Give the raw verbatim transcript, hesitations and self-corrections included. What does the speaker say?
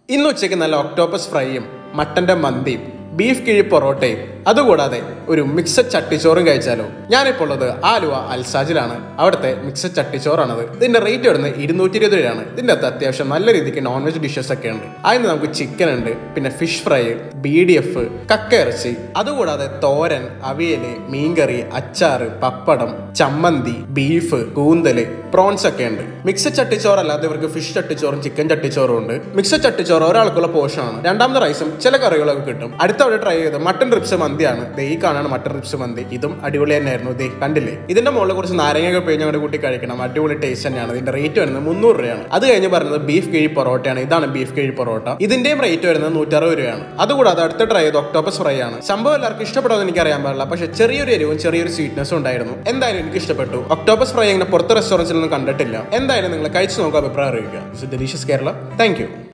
ഇന്ന് ഉച്ചയ്ക്ക് നല്ല ഒക്ടോപ്പസ് ഫ്രൈയും മട്ടന്റെ മന്തിയും ബീഫ് കിഴി പൊറോട്ടയും അതുകൂടാതെ ഒരു മിക്സഡ് ചട്ടിച്ചോറും കഴിച്ചാലോ. ഞാനിപ്പോൾ ഉള്ളത് ആലുവ അൽസാജിലാണ്. അവിടുത്തെ മിക്സഡ് ചട്ടിച്ചോറാണത്. ഇതിന്റെ റേറ്റ് വരുന്നത് ഇരുന്നൂറ്റി ഇരുപത് രൂപയാണ്. ഇതിന്റെ അകത്ത് അത്യാവശ്യം നല്ല രീതിക്ക് നോൺ വെജ് ഡിഷസ് ഒക്കെ ഉണ്ട്. അതിന് നമുക്ക് ചിക്കൻ ഉണ്ട്, പിന്നെ fish fry, B D F, കക്കയിറച്ചി, അതുകൂടാതെ തോരൻ, അവിയല്, മീൻകറി, അച്ചാറ്, പപ്പടം, ചമ്മന്തി, ബീഫ്, കൂന്തല്, പ്രോൺസ് ഒക്കെ ഉണ്ട്. മിക്സഡ് ചട്ടിച്ചോറ് അല്ലാതെ ഇവർക്ക് ഫിഷ് ചട്ടിച്ചോറും ചിക്കൻ ചട്ടിച്ചോറും ഉണ്ട്. മിക്സഡ് ചട്ടിച്ചോറ് ഒരാൾക്കുള്ള പോർഷനാണ്. രണ്ടാമത്തെ റൈസും ചില കറികളൊക്കെ കിട്ടും. അടുത്ത അവിടെ ട്രൈ ചെയ്ത് മട്ടൻ റിബ്സ് മന്തിയാണ്. ദേ ഈ കാണാണ് മട്ടൻ റിബ്സ് മന്തി. ഇതും അടിപൊളി തന്നെയായിരുന്നു. ദേ കണ്ടില്ലേ, ഇതിന്റെ മുകളിൽ കുറച്ച് നാരങ്ങ പിഴിഞ്ഞ് അങ്ങോട്ട് കൂട്ടി കഴിക്കണം. അടിപൊളി ടേസ്റ്റ് തന്നെയാണ്. ഇതിന്റെ റേറ്റ് വരുന്നത് മുന്നൂറ് രൂപയാണ്. അത് കഴിഞ്ഞ് പറയുന്നത് ബീഫ് കിഴി പൊറോട്ടയാണ്. ഇതാണ് ബീഫ് കിഴി പൊറോട്ട. ഇതിന്റെയും റേറ്റ് വരുന്നത് നൂറ്ററുപത് രൂപയാണ്. അതുകൂടാതെ അടുത്ത ട്രൈ ചെയ്ത് ഒക്ടോപ്പസ് ഫ്രൈ ആണ്. സംഭവം എല്ലാവർക്കും ഇഷ്ടപ്പെടുമെന്ന് എനിക്ക് അറിയാൻ പാടില്ല, പക്ഷേ ചെറിയൊരു എരിവും ചെറിയൊരു സ്വീറ്റ്നസും ഉണ്ടായിരുന്നു. എന്തായാലും എനിക്ക് ഇഷ്ടപ്പെട്ടു. ഒക്ടോപ്പസ് ഫ്രൈ ഇങ്ങനെ പുറത്ത് റെസ്റ്റോറൻറ്റ്സിലൊന്നും കണ്ടിട്ടില്ല. എന്തായാലും നിങ്ങൾ കഴിച്ചു നോക്കുക, അഭിപ്രായം അറിയിക്കുക. ഡെലീഷ്യസ് കേരള. Thank U.